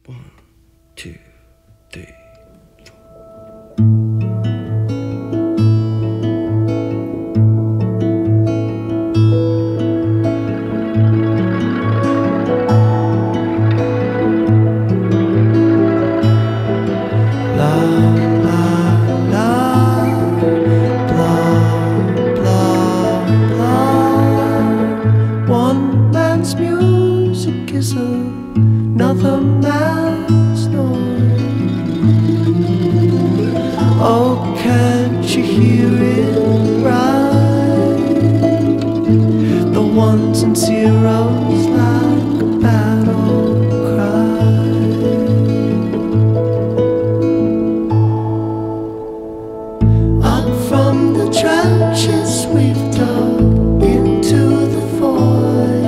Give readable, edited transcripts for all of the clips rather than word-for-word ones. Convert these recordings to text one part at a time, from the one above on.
1, 2, 3. Another man's noise. Oh, can't you hear it right? The ones and zeros like a battle cry. Up from the trenches we've dug into the void.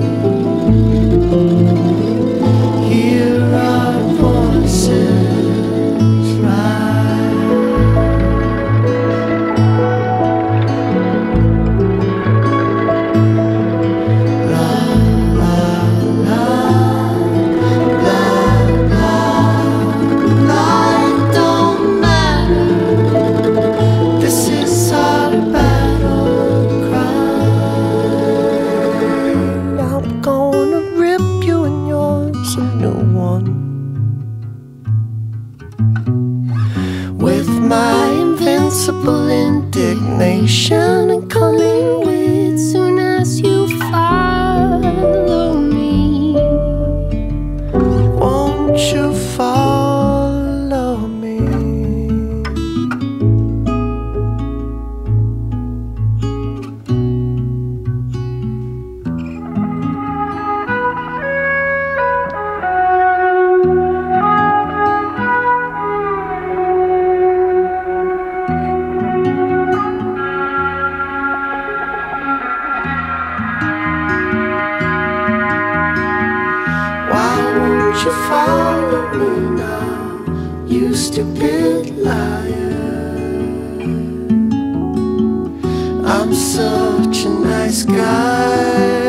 With my invincible indignation and cunning wit, soon as you follow me, won't you follow me? Won't you follow me now, you stupid liar? I'm such a nice guy.